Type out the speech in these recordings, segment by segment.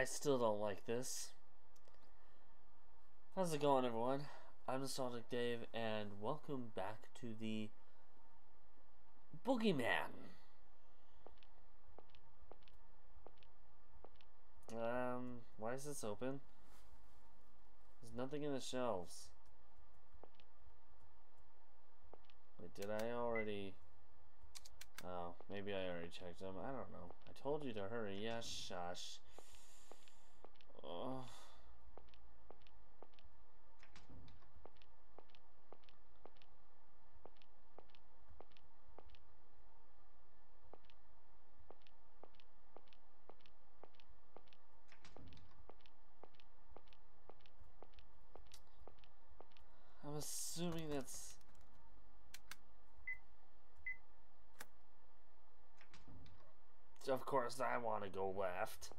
I still don't like this. How's it going, everyone? I'm Nostalgic Dave, and welcome back to the Boogeyman. Why is this open? There's nothing in the shelves. Wait, did I already... Oh, maybe I already checked them. I don't know. I told you to hurry. Yes, shush. Oh. I'm assuming that's... Of course, I want to go left.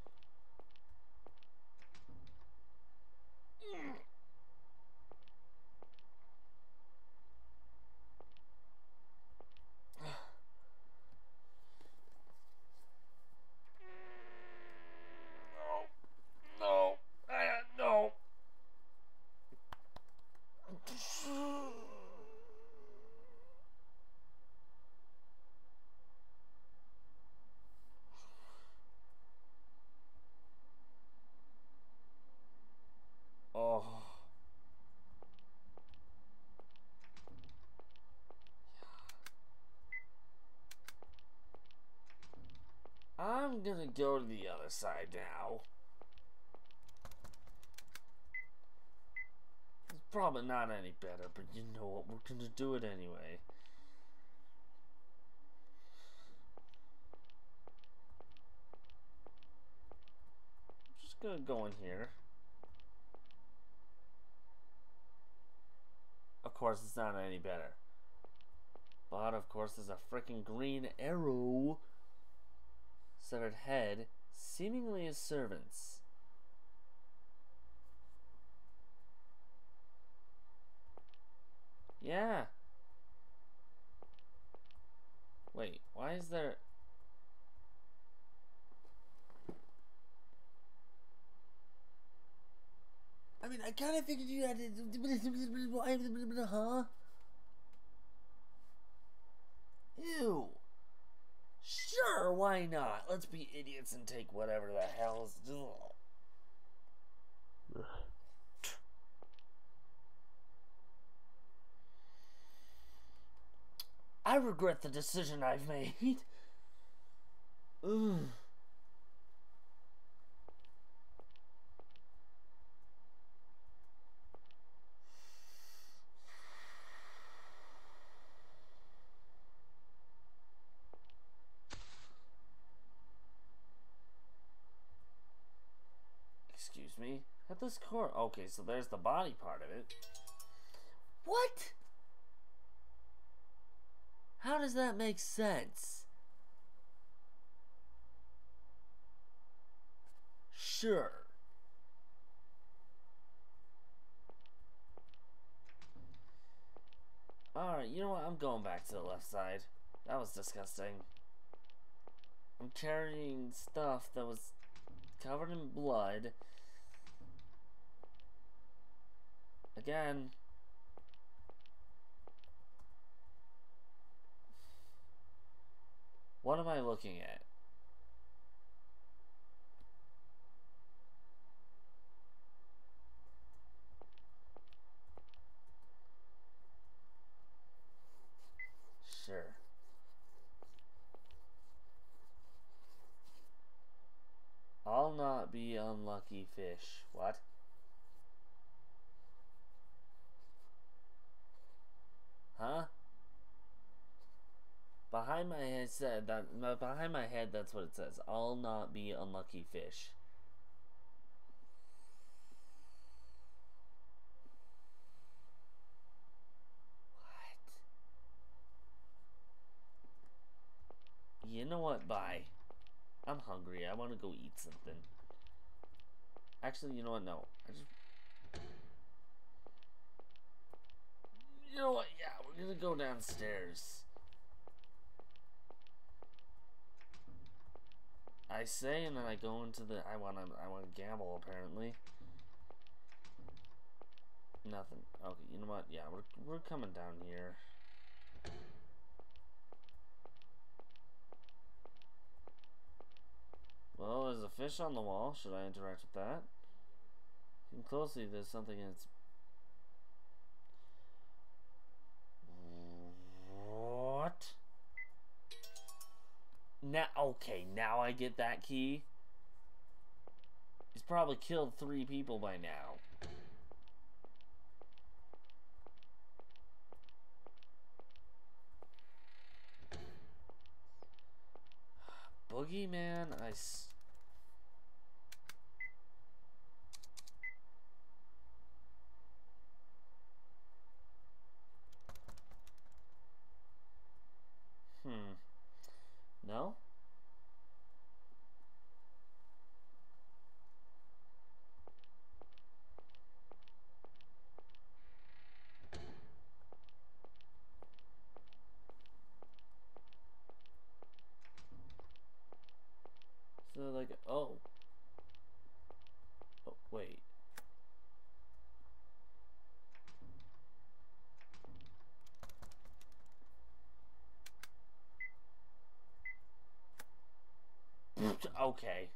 No. No. Oh. I'm gonna go to the other side now. It's probably not any better, but you know what, we're gonna do it anyway. I'm just gonna go in here. Of course, it's not any better. But, of course, there's a freaking green arrow. Severed head, seemingly his servants. Yeah. Wait, why is there... I mean, I kind of figured you had to... Huh? Ew. Sure, why not? Let's be idiots and take whatever the hell's... I regret the decision I've made. Ugh. Excuse me? At this core... Okay, so there's the body part of it. What? How does that make sense? Sure. Alright, you know what? I'm going back to the left side. That was disgusting. I'm carrying stuff that was covered in blood. Again. What am I looking at? Sure. I'll not be unlucky fish. What? Huh? Behind my head said that. Behind my head, that's what it says. I'll not be unlucky fish. What? You know what? Bye. I'm hungry. I want to go eat something. Actually, you know what? No. You know what? Yeah, we're gonna go downstairs. I say, and then I go into the. I want to gamble. Apparently, nothing. Okay, you know what? Yeah, we're coming down here. Well, there's a fish on the wall. Should I interact with that? Looking closely, there's something in its. What? Now, okay, now I get that key. He's probably killed 3 people by now. Boogie, man, No? So, like, oh. Oh, wait. Okay.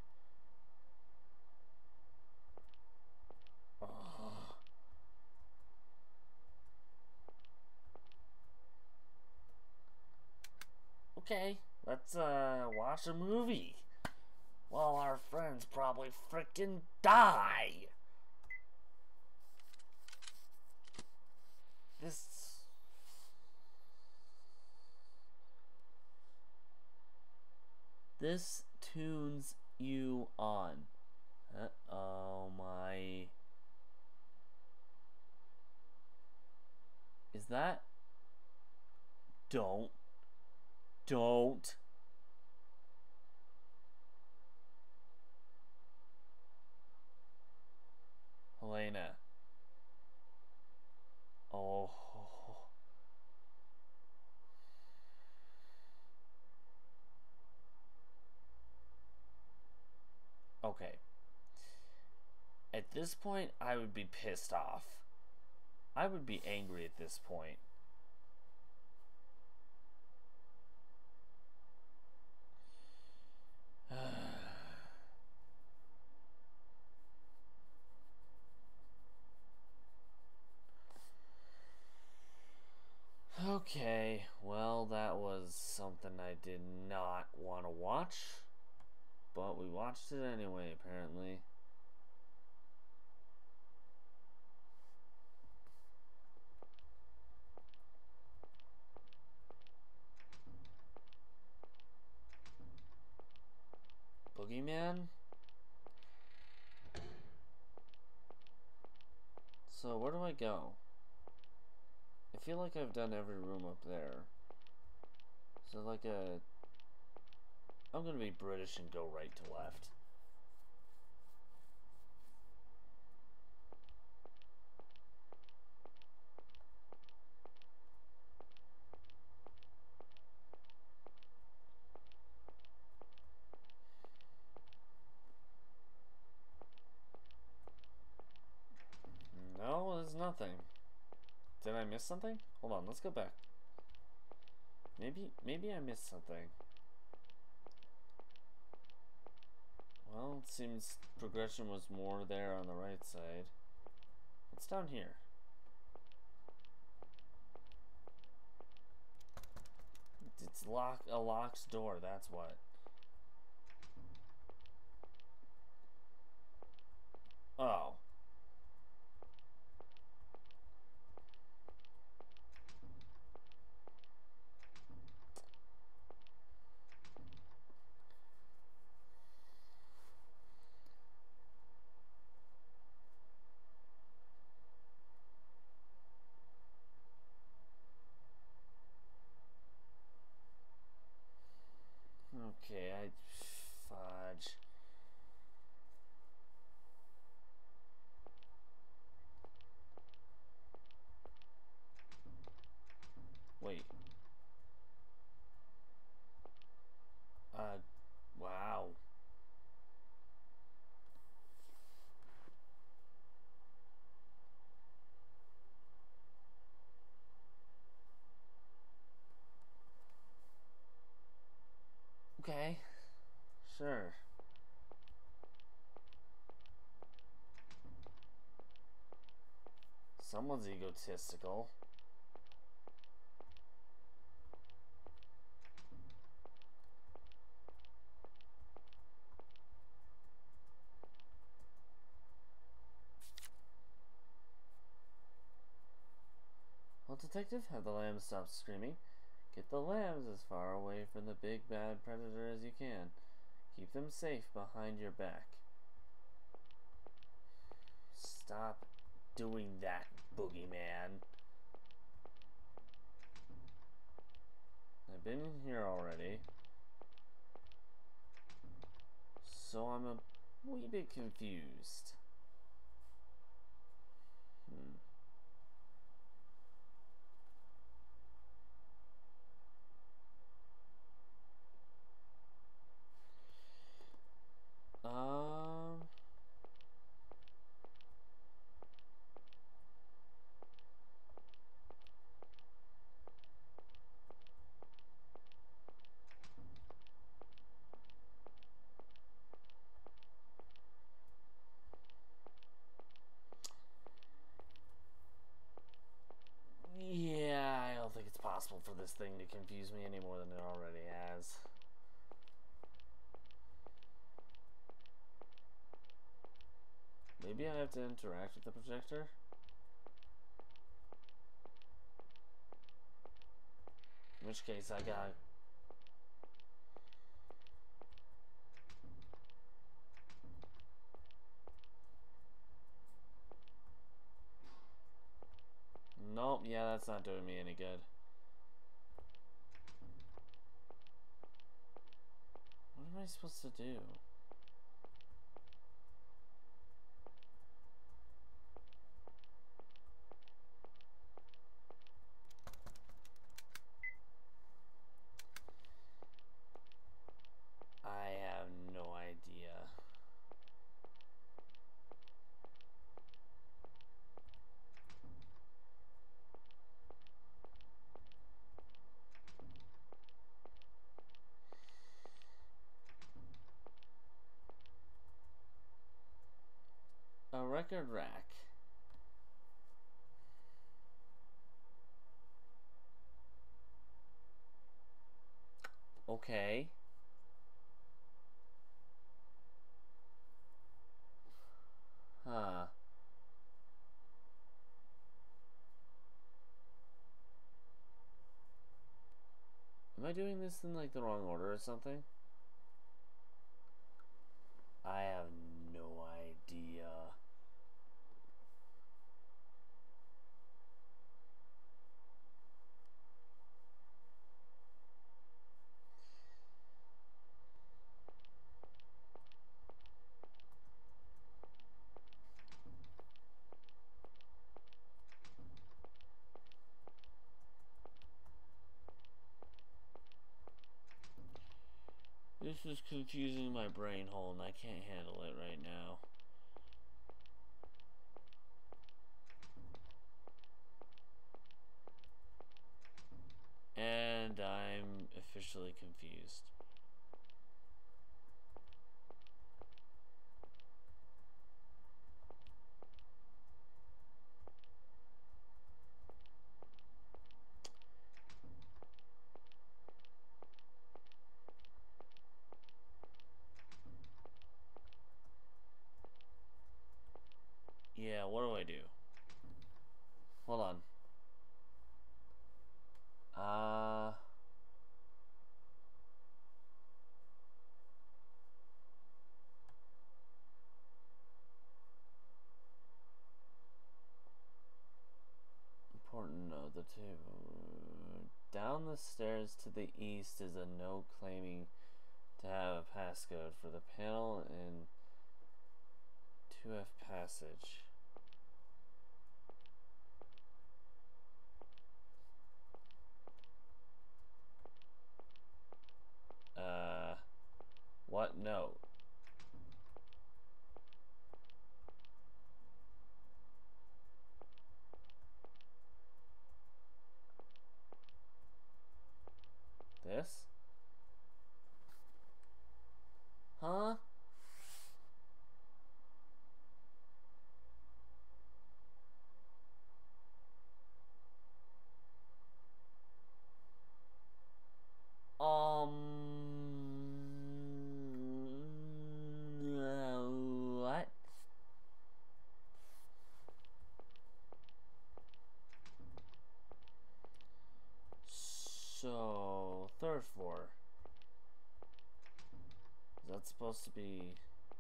Oh. Okay, let's watch a movie while our friends probably frickin' die. This tunes you on. Oh my. Is that? Don't. Helena. Oh. Okay. At this point, I would be pissed off. I would be angry at this point. Okay, well, that was something I did not want to watch, but we watched it anyway, apparently. Boogeyman? So, where do I go? I feel like I've done every room up there. So, like a... I'm gonna be British and go right to left. No, there's nothing. Did I miss something? Hold on, let's go back. Maybe I missed something. Well, it seems progression was more there on the right side. What's down here? It's a locked door, that's what. Oh. Sure. Someone's egotistical. Well, detective, have the lambs stop screaming. Get the lambs as far away from the big bad predator as you can. Keep them safe behind your back. Stop doing that, boogeyman. I've been in here already, so I'm a wee bit confused. Um, yeah, I don't think it's possible for this thing to confuse me any more than it already has. Maybe I have to interact with the projector? In which case I got... Nope, yeah, that's not doing me any good. What am I supposed to do? I have no idea. A record rack. Okay. Huh. Am I doing this in like the wrong order or something? I have no idea. This is confusing my brain hole and I can't handle it right now. And I'm officially confused. Yeah, what do I do? Hold on. Important note, the two. Down the stairs to the east is a note claiming to have a passcode for the panel in 2F passage. What note? This? So, third floor. Is that supposed to be...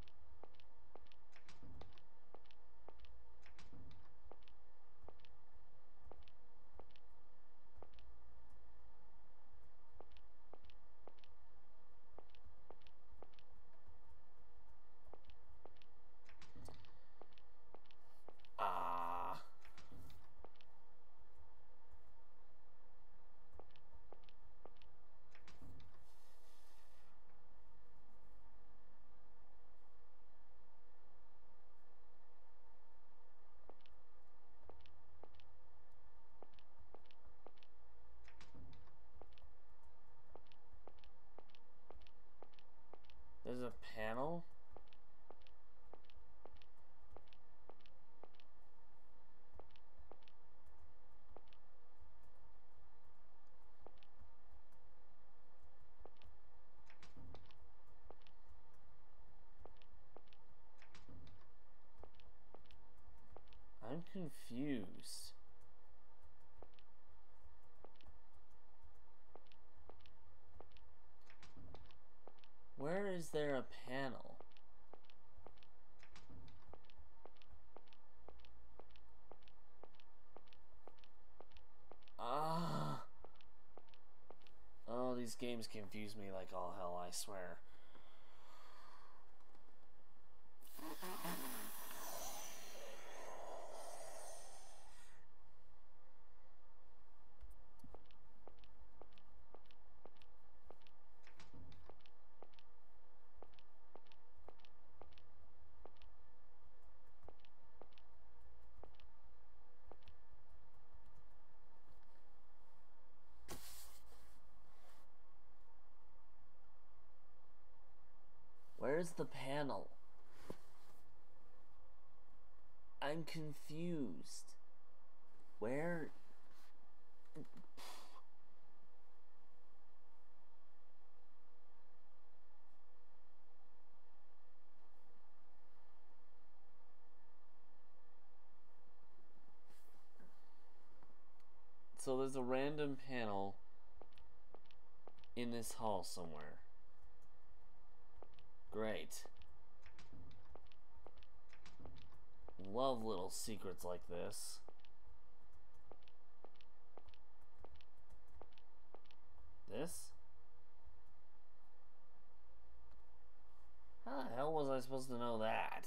Ah. There's a panel? I'm confused. Where is there a panel? Ah. Oh, these games confuse me like all hell, I swear. Where's the panel? I'm confused. Where? So there's a random panel in this hall somewhere. Great. Love little secrets like this. This? How the hell was I supposed to know that?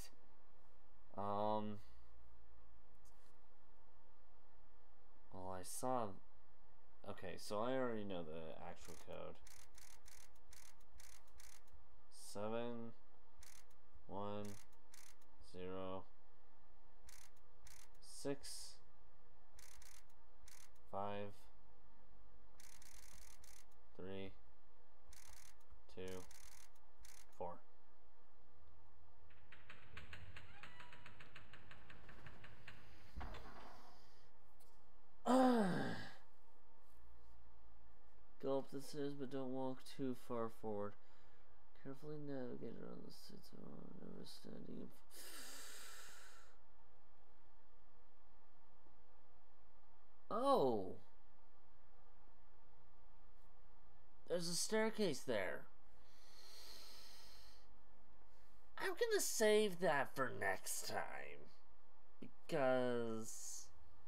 Well, I saw... Okay, so I already know the actual code. 7 1 0 6 5 3 2 4. Go up the stairs, but don't walk too far forward. Carefully navigate around the streets, never standing. Oh! There's a staircase there. I'm gonna save that for next time. Because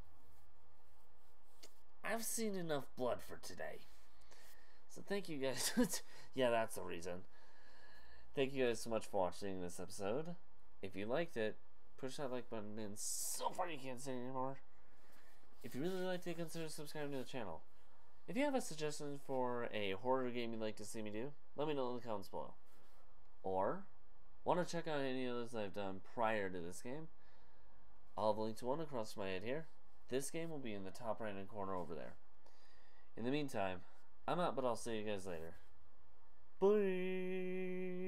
I've seen enough blood for today. So thank you guys. Yeah, that's the reason. Thank you guys so much for watching this episode. If you liked it, push that like button in so far you can't say anymore. If you really liked it, consider subscribing to the channel. If you have a suggestion for a horror game you'd like to see me do, let me know in the comments below. Or want to check out any others I've done prior to this game, I'll have a link to one across my head here. This game will be in the top right hand corner over there. In the meantime, I'm out, but I'll see you guys later. Bye!